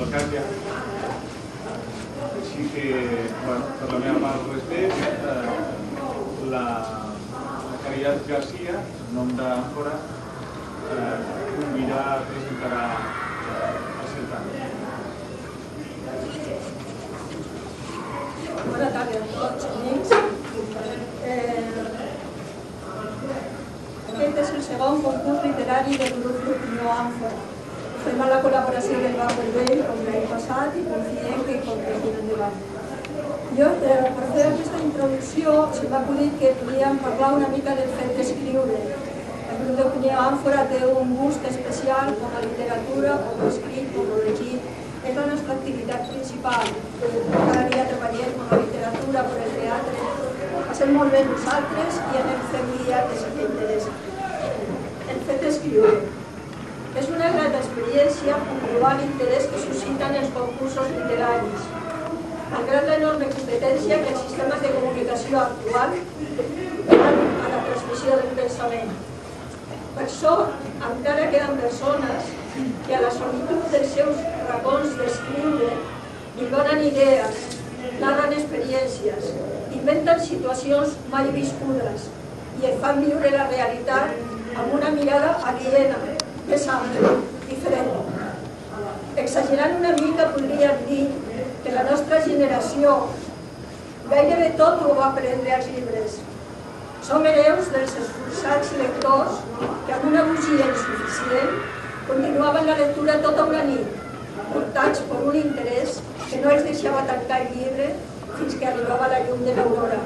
cas ja. Així que, bueno, per la meva part res més, la Caridad García, en nom d'Àncora, convidar a presentar el certamen. Bona tarda a tots, amics. Aquest és el segon concurs literari del grup d'opinió Àncora. Fem a la col·laboració del Banc del Vell, com l'any passat, i confiem que continuem endavant. Jo, per fer aquesta introducció, se m'ha acudit que podíem parlar una mica del fet d'escriure. El grup d'opinió Àncora té un gust especial per la literatura, per l'escrit, per el llegit. És la nostra activitat principal. Cada dia treballem per la literatura, per el teatre. Passem molt bé nosaltres i anem fent guiades que interessa. El fet d'escriure. És una gran experiència comprovar l'interès que susciten els concursos literaris. Malgrat l'enorme competència que els sistemes de comunicació actual fan a la transmissió del pensament. Per sort, encara queden persones que a la solitud dels seus racons d'escriure li donen idees, narren experiències, inventen situacions mai viscudes i et fan viure la realitat amb una mirada aliena, més ampla, diferent. Exagerant una mica podríem dir que la nostra generació gairebé tot ho va aprendre als llibres. Som hereus dels esforçats lectors que amb una bugia insuficient continuaven la lectura tota una nit, portats per un interès que no els deixava tancar el llibre fins que arribava la llum de l'aurora.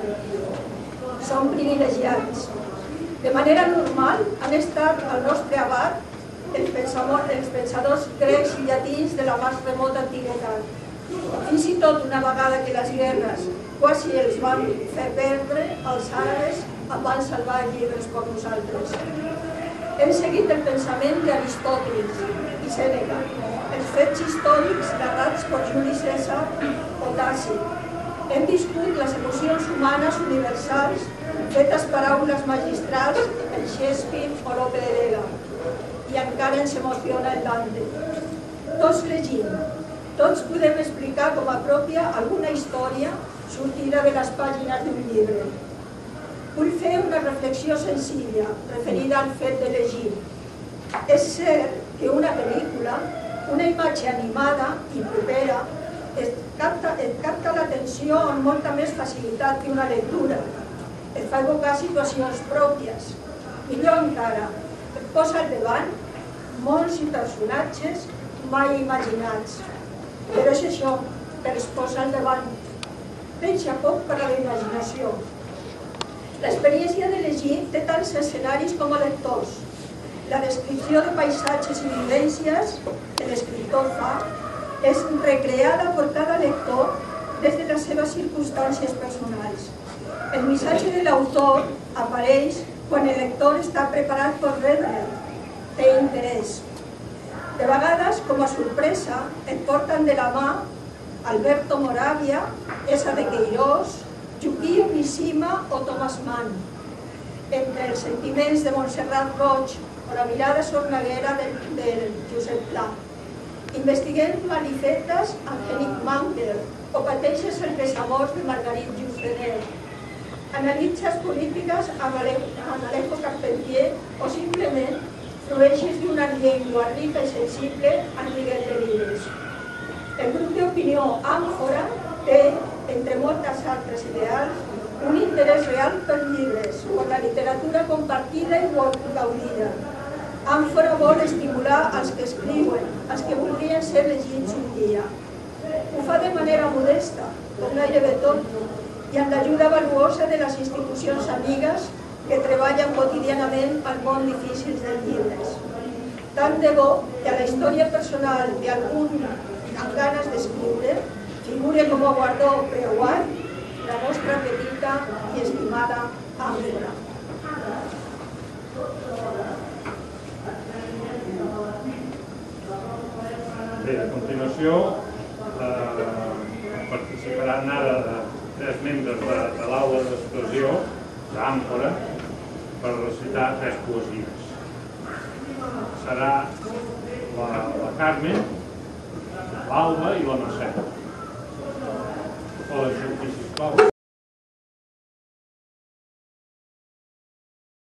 Som privilegiats. De manera normal han estat al nostre abast els pensadors grecs i llatins de la més remota antiguitat. Fins i tot una vegada que les guerres quasi els van fer perdre, els àrabes en van salvar llibres com nosaltres. Hem seguit el pensament d'Aristòtil i Sèneca, els fets històrics narrats per Juli Cèsar o Tàcit. Hem viscut les emocions humanes universals fetes paraules magistrals en Shakespeare o Lope de Vega. I encara ens emociona el Dante. Tots llegim, tots podem explicar com a pròpia alguna història sortida de les pàgines d'un llibre. Vull fer una reflexió senzilla referida al fet de llegir. És cert que una pel·lícula, una imatge animada i propera, et capta l'atenció amb molta més facilitat que una lectura. Et fa evocar situacions pròpies. Millor encara, et posa al davant mons i personatges mai imaginats. Però és això, que es posa al davant. Deixa poc per a la imaginació. L'experiència de llegir té tants escenaris com a lectors. La descripció de paisatges i vivències que l'escriptor fa és recreada per cada lector des de les seves circumstàncies personals. El missatge de l'autor apareix quan el lector està preparat per rebre'l, té interès. De vegades, com a sorpresa, et porten de la mà Alberto Moravia, Esa de Queirós, Yukio Mishima o Thomas Mann, entre els sentiments de Montserrat Roig o la mirada sorneguera del Josep Pla. Investiguem malifetes amb Henning Mankell o pateixes el desamor de Marguerite Yourcenar. Analitzes polítiques amb Alejo Carpentier o simplement flueixes d'una llengua rica i sensible amb Miguel Delibes. El grup d'opinió Àncora té, entre moltes altres ideals, un interès real per llibres, per la literatura compartida i gaudida. Àncora vol estimular els que escriuen, els que voldrien ser llegits un dia. Ho fa de manera modesta, com gairebé tot, i amb l'ajuda valuosa de les institucions amigues que treballen quotidianament al món difícil dels llibres. Tant de bo que a la història personal d'algun amb ganes d'escriure figure com a guardó preuat la nostra petita i estimada Àncora. Bé, a continuació participaran ara 3 membres de l'aula d'expressió d'Àncora per recitar 3 poesies. Serà la Carmen, l'Alba i la Mercè. O la Xanti, sisplau.